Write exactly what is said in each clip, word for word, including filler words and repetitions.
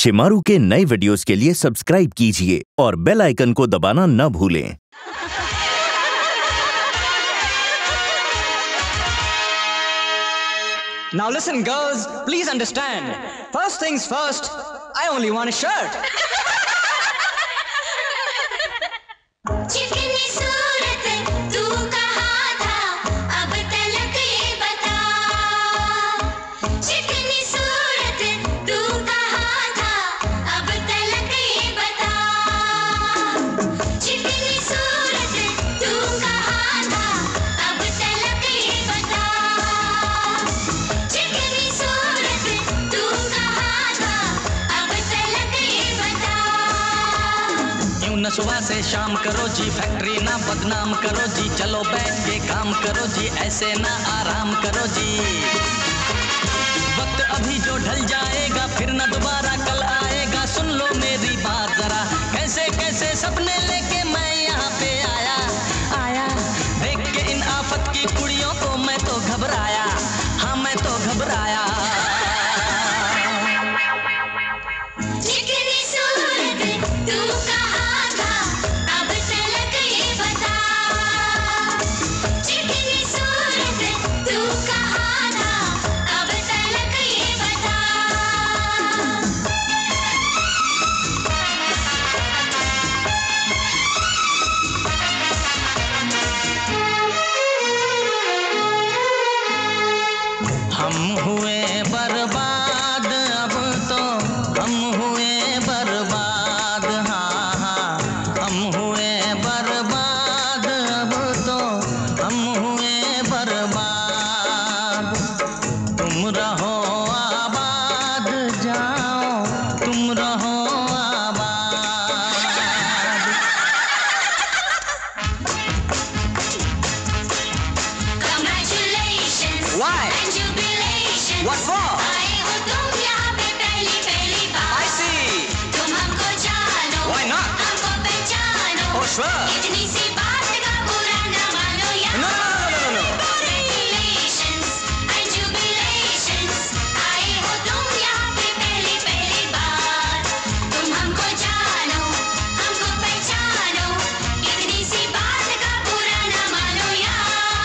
शिमारू के नए वीडियोस के लिए सब्सक्राइब कीजिए और बेल आइकन को दबाना न भूलें। Now listen, girls, please understand. First things first, I only want a shirt. चिकनी सूरत तू कहाँ था, अब तलक ये बता। चिकनी सूरत तू कहाँ था, अब तलक ये बता। चिकनी सूरत तू कहाँ था, अब तलक ये बता। चिकनी सूरत तू कहाँ था, अब तलक ये बता। यूं न सुबह से शाम करो जी, फैक्ट्री ना बदनाम करो जी, चलो बैठ के काम करो जी, ऐसे ना आराम करो जी। वक्त अभी जो ढल जाएगा फिर ना दोबारा कल आएगा, सुन लो मेरी बात जरा, कैसे कैसे सपने लेके मैं यहाँ पे आया आया। देख के इन आफत की कुड़ियों को मैं तो घबराया, हाँ मैं तो घबराया। चिकनी सूरत तू कहाँ था, अब तलक ये बता। चिकनी सूरत तू कहाँ था, अब तलक ये बता। हम हुए बर्बाद अब तो, हम हुए बर्बाद, हाँ हाँ हम हुए बर्बाद अब तो, हम हुए बर्बाद। तुम रहो आबाद, जाओ तुम रहो आबाद। Congratulations Why? and jubilations. What for? आए हो तुम यहाँ पे पहली पहली बार। I see. तुम हमको जानो, Why not? हमको पहचानो। Oh, sure. इतनी सी बात का बुरा न मानो यार। No, no, no, no, no, no. Congratulations and jubilations. आए हो तुम यहाँ पे पहली पहली बार। तुम हमको जानो, हमको पहचानो। इतनी सी बात का बुरा न मानो यार।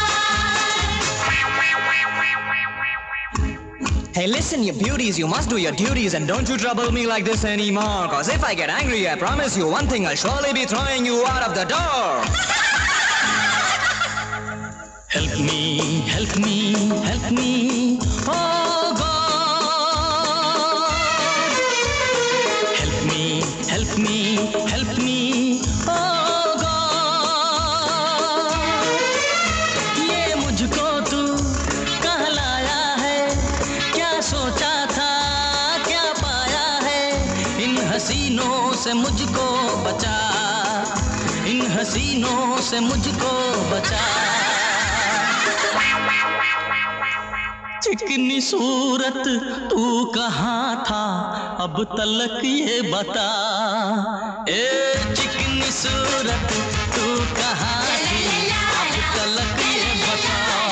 Hey, listen, you beauties, you must do your duties and don't you trouble me like this anymore. Cause if I get angry, I promise you one thing, I'll surely be throwing you out of the door. Help me, help me, help me, oh God. Help me, help me, help me, oh God. ये मुझको तू कहाँ लाया है, क्या सोचा था, क्या पाया है, इन हसीनों से मुझको बचा, इन हसीनों से मुझको बचा। चिकनी सूरत तू कहाँ था, अब तलक ये बता। ए चिकनी सूरत तू कहाँ थी, अब तलक ये बता।